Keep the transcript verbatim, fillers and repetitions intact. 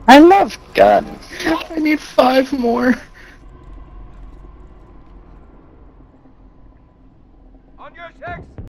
I love guns. I need five more. On your six!